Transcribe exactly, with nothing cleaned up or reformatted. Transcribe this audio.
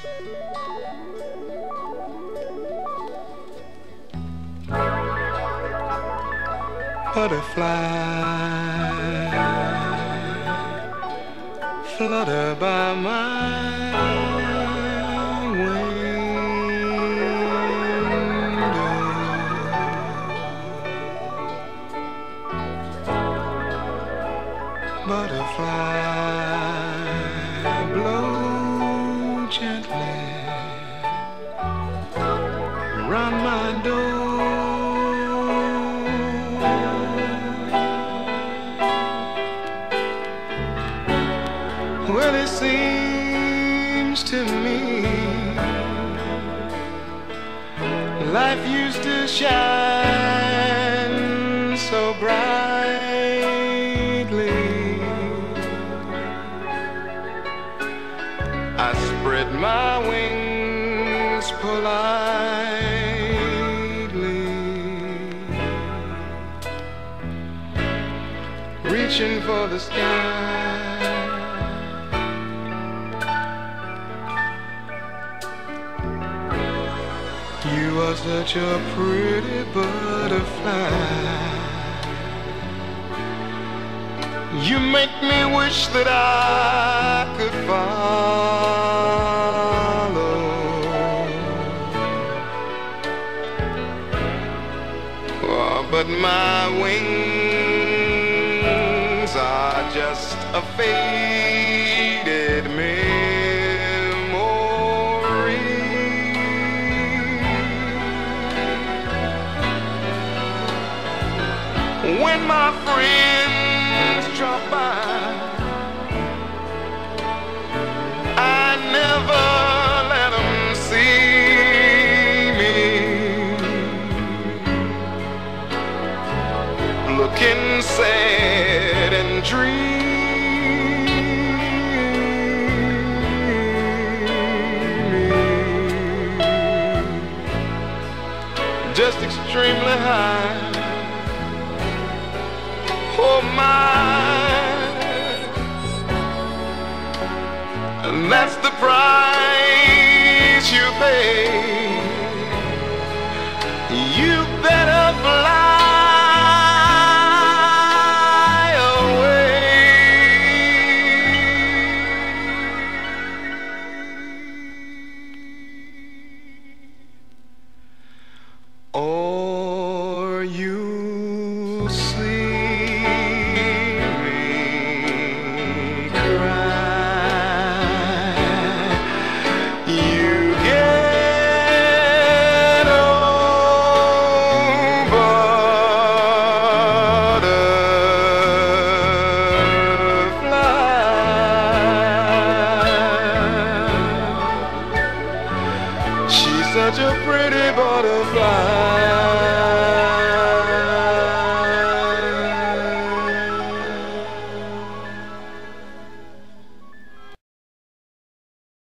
Butterfly, flutter by my window. Butterfly, blow gently round my door. Well, it seems to me life used to shine so brightly. I spread my wings politely, reaching for the sky. You are such a pretty butterfly. You make me wish that I could follow. Oh, but my wings are just a faded memory. When my friends drop by, I never let them see me looking sad and dreamy, just extremely high. Oh my, and that's the price you pay. You better fly away. Or you see such a pretty butterfly.